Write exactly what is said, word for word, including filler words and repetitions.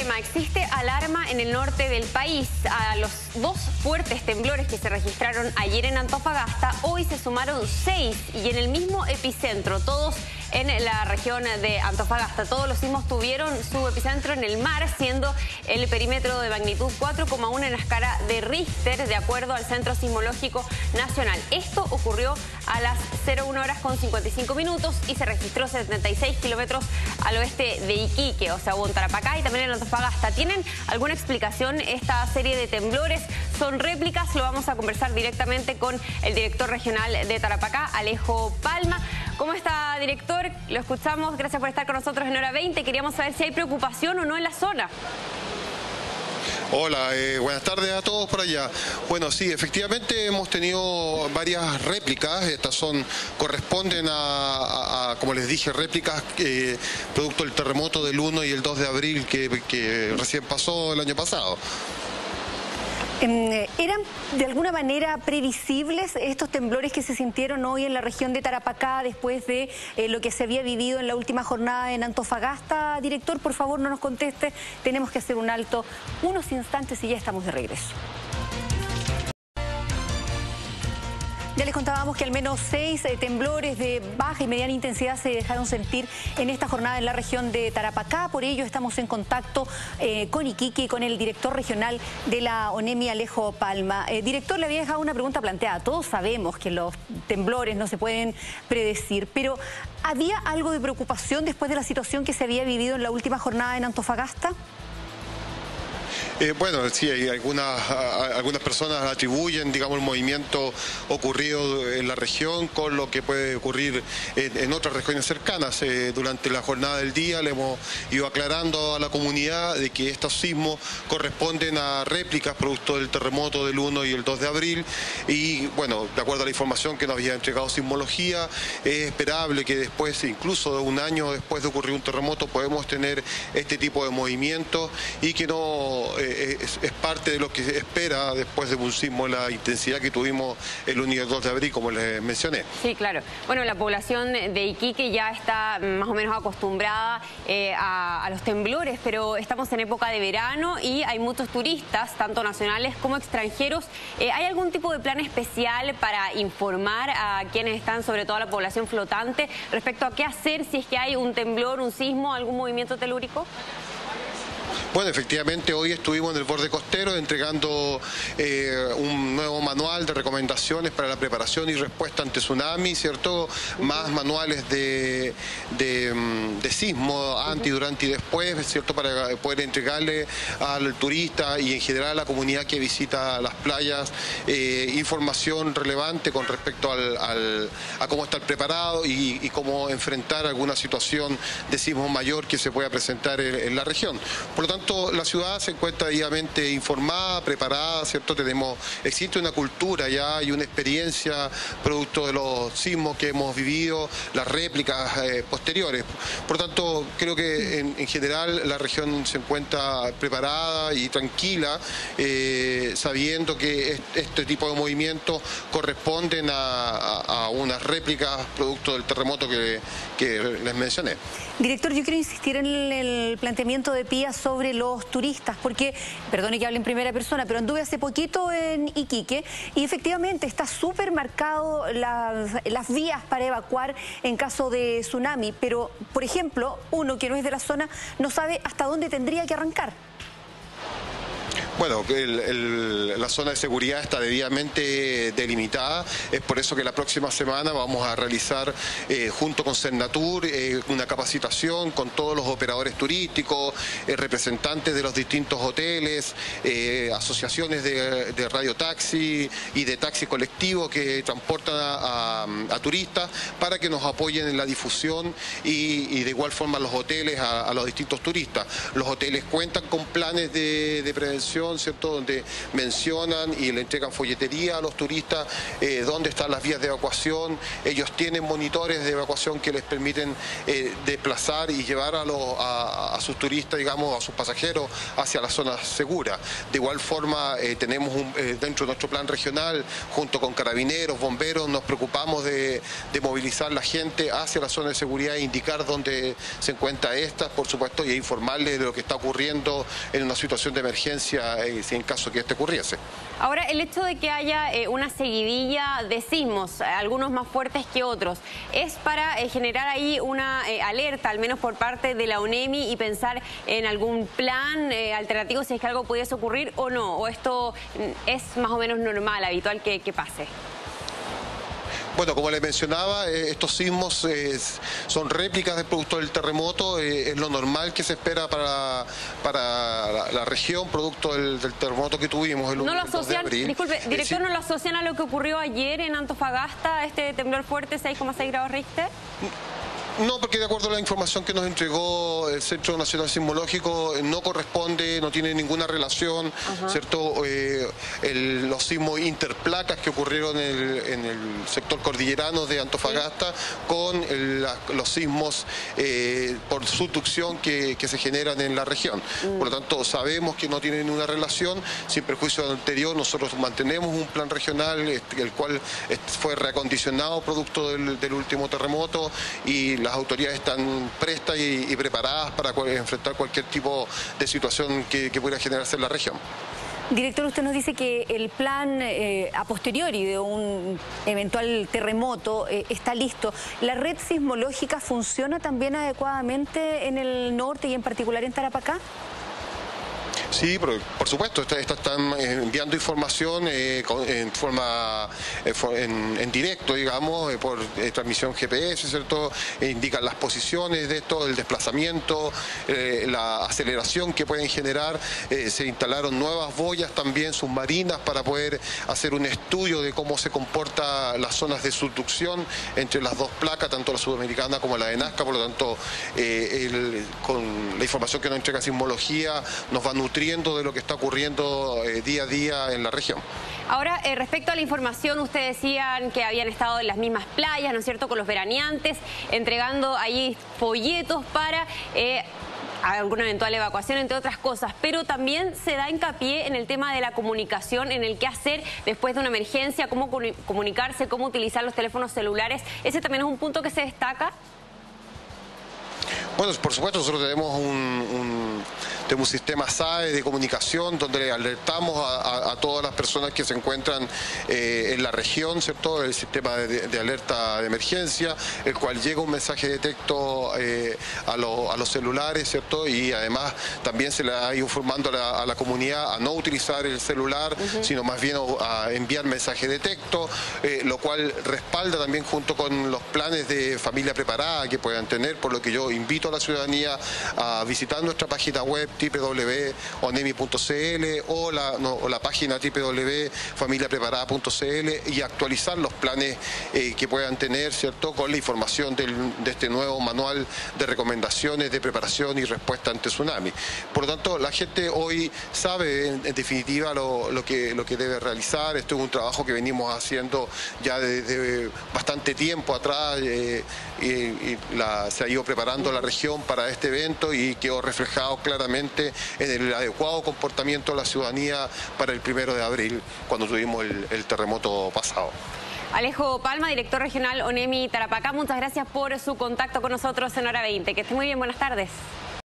tema, existe alarma en el norte del país. A los dos fuertes temblores que se registraron ayer en Antofagasta, hoy se sumaron seis y en el mismo epicentro, todos en la región de Antofagasta. Todos los sismos tuvieron su epicentro en el mar, siendo el perímetro de magnitud cuatro coma uno en la escala de Richter, de acuerdo al Centro Sismológico Nacional. Esto ocurrió a las cero una horas con cincuenta y cinco minutos y se registró setenta y seis kilómetros al oeste de Iquique, o sea, hubo en Tarapacá y también en Antofagasta. ¿Tienen alguna explicación esta serie de temblores? ¿Son réplicas? Lo vamos a conversar directamente con el director regional de Tarapacá, Alejo Palma. ¿Cómo está, director? Lo escuchamos. Gracias por estar con nosotros en Hora veinte. Queríamos saber si hay preocupación o no en la zona. Hola, eh, buenas tardes a todos por allá. Bueno, sí, efectivamente hemos tenido varias réplicas. Estas son corresponden a, a, a como les dije, réplicas eh, producto del terremoto del uno y el dos de abril que, que recién pasó el año pasado. ¿Eran de alguna manera previsibles estos temblores que se sintieron hoy en la región de Tarapacá después de eh, lo que se había vivido en la última jornada en Antofagasta? Director, por favor, no nos conteste. Tenemos que hacer un alto unos instantes y ya estamos de regreso. Ya les contábamos que al menos seis eh, temblores de baja y mediana intensidad se dejaron sentir en esta jornada en la región de Tarapacá. Por ello estamos en contacto eh, con Iquique y con el director regional de la ONEMI, Alejo Palma. Eh, director, le había dejado una pregunta planteada. Todos sabemos que los temblores no se pueden predecir, pero ¿había algo de preocupación después de la situación que se había vivido en la última jornada en Antofagasta? Eh, bueno, sí, hay algunas, algunas personas atribuyen, digamos, el movimiento ocurrido en la región con lo que puede ocurrir en, en otras regiones cercanas. Eh, durante la jornada del día le hemos ido aclarando a la comunidad de que estos sismos corresponden a réplicas producto del terremoto del uno y el dos de abril y, bueno, de acuerdo a la información que nos había entregado Sismología, es esperable que después, incluso de un año después de ocurrir un terremoto, podemos tener este tipo de movimientos y que no... Eh, Es, es parte de lo que se espera después de un sismo, la intensidad que tuvimos el uno y el dos de abril, como les mencioné. Sí, claro. Bueno, la población de Iquique ya está más o menos acostumbrada eh, a, a los temblores, pero estamos en época de verano y hay muchos turistas, tanto nacionales como extranjeros. Eh, ¿Hay algún tipo de plan especial para informar a quienes están, sobre todo a la población flotante, respecto a qué hacer si es que hay un temblor, un sismo, algún movimiento telúrico? Bueno, efectivamente hoy estuvimos en el borde costero entregando eh, un nuevo manual de recomendaciones para la preparación y respuesta ante tsunami, ¿cierto? Más manuales de, de, de sismo antes, durante y después, ¿cierto? Para poder entregarle al turista y en general a la comunidad que visita las playas eh, información relevante con respecto al, al, a cómo estar preparado y, y cómo enfrentar alguna situación de sismo mayor que se pueda presentar en, en la región. Por lo tanto, la ciudad se encuentra debidamente informada, preparada, ¿cierto? Tenemos, existe una cultura ya y una experiencia producto de los sismos que hemos vivido, las réplicas eh, posteriores. Por tanto, creo que en, en general la región se encuentra preparada y tranquila, eh, sabiendo que este tipo de movimientos corresponden a, a, a unas réplicas producto del terremoto que, que les mencioné. Director, yo quiero insistir en el planteamiento de Pía sobre los turistas, porque, perdone que hable en primera persona, pero anduve hace poquito en Iquique y efectivamente está súper marcado las, las vías para evacuar en caso de tsunami, pero, por ejemplo, uno que no es de la zona no sabe hasta dónde tendría que arrancar. Bueno, el, el, la zona de seguridad está debidamente delimitada, es por eso que la próxima semana vamos a realizar eh, junto con Cernatur eh, una capacitación con todos los operadores turísticos, eh, representantes de los distintos hoteles, eh, asociaciones de, de radiotaxi y de taxi colectivo que transportan a, a, a turistas para que nos apoyen en la difusión y, y de igual forma los hoteles a, a los distintos turistas. Los hoteles cuentan con planes de, de prevención información, ¿cierto?, donde mencionan y le entregan folletería a los turistas, eh, dónde están las vías de evacuación. Ellos tienen monitores de evacuación que les permiten eh, desplazar y llevar a, los, a, a sus turistas, digamos, a sus pasajeros hacia las zonas seguras. De igual forma, eh, tenemos un, eh, dentro de nuestro plan regional, junto con carabineros, bomberos, nos preocupamos de, de movilizar la gente hacia la zona de seguridad e indicar dónde se encuentra estas, por supuesto, y informarles de lo que está ocurriendo en una situación de emergencia, eh, si en caso que este ocurriese. Ahora, el hecho de que haya eh, una seguidilla de sismos, algunos más fuertes que otros, ¿es para eh, generar ahí una eh, alerta, al menos por parte de la ONEMI, y pensar en algún plan eh, alternativo si es que algo pudiese ocurrir o no? ¿O esto es más o menos normal, habitual que, que pase? Bueno, como les mencionaba, eh, estos sismos eh, son réplicas del producto del terremoto, eh, es lo normal que se espera para, para la, la región, producto del, del terremoto que tuvimos el, ¿No lo el dos de asocian, abril. disculpe, director, eh, sí. ¿no lo asocian a lo que ocurrió ayer en Antofagasta, este temblor fuerte, seis coma seis grados Richter? No, porque de acuerdo a la información que nos entregó el Centro Nacional Sismológico, no corresponde, no tiene ninguna relación, Ajá. ¿cierto? Eh, el, los sismos interplacas que ocurrieron en el, en el sector cordillerano de Antofagasta, sí, con el, la, los sismos eh, por subducción que, que se generan en la región. Mm. Por lo tanto, sabemos que no tienen una relación. Sin perjuicio anterior, nosotros mantenemos un plan regional, el cual fue reacondicionado producto del, del último terremoto, y las autoridades están prestas y, y preparadas para cual, enfrentar cualquier tipo de situación que, que pudiera generarse en la región. Director, usted nos dice que el plan eh, a posteriori de un eventual terremoto eh, está listo. ¿La red sismológica funciona también adecuadamente en el norte y en particular en Tarapacá? Sí, pero por supuesto, estas están enviando información eh, en forma eh, en, en directo, digamos, eh, por eh, transmisión G P S, ¿cierto? E indican las posiciones de esto, el desplazamiento, eh, la aceleración que pueden generar. Eh, se instalaron nuevas boyas también submarinas para poder hacer un estudio de cómo se comporta las zonas de subducción entre las dos placas, tanto la sudamericana como la de Nazca. Por lo tanto, eh, el, con la información que nos entrega Sismología, nos va a nutrir de lo que está ocurriendo eh, día a día en la región. Ahora, eh, respecto a la información, ustedes decían que habían estado en las mismas playas, ¿no es cierto?, con los veraneantes, entregando ahí folletos para eh, alguna eventual evacuación, entre otras cosas, pero también se da hincapié en el tema de la comunicación, en el qué hacer después de una emergencia, cómo comunicarse, cómo utilizar los teléfonos celulares. ¿Ese también es un punto que se destaca? Bueno, por supuesto, nosotros tenemos un, un, tenemos un sistema S A E de comunicación donde le alertamos a, a, a todas las personas que se encuentran eh, en la región, ¿cierto? El sistema de, de alerta de emergencia, el cual llega un mensaje de texto eh, a, lo, a los celulares, ¿cierto? Y además también se le ha ido informando a la, a la comunidad a no utilizar el celular, uh-huh. sino más bien a, a enviar mensaje de texto, eh, lo cual respalda también junto con los planes de familia preparada que puedan tener, por lo que yo invito a la ciudadanía a visitar nuestra página web doble u doble u doble u punto onemi punto c l o la, no, o la página doble u doble u doble u punto familia preparada punto c l y actualizar los planes eh, que puedan tener, ¿cierto?, con la información del, de este nuevo manual de recomendaciones de preparación y respuesta ante tsunami. Por lo tanto, la gente hoy sabe en, en definitiva lo, lo, que, lo que debe realizar. Esto es un trabajo que venimos haciendo ya desde bastante tiempo atrás eh, y, y la, se ha ido preparando la región para este evento y quedó reflejado claramente en el adecuado comportamiento de la ciudadanía para el primero de abril, cuando tuvimos el, el terremoto pasado. Alejo Palma, director regional ONEMI Tarapacá, muchas gracias por su contacto con nosotros en Hora veinte. Que esté muy bien, buenas tardes.